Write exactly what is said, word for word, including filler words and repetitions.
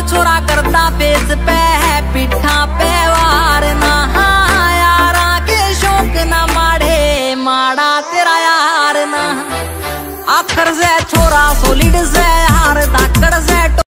छोरा करता फेस पे है पिठा पे वार ना यारा के शौक ना माड़े माड़ा तेरा यार ना आखर से छोरा सोलिड से हार धाकड़ से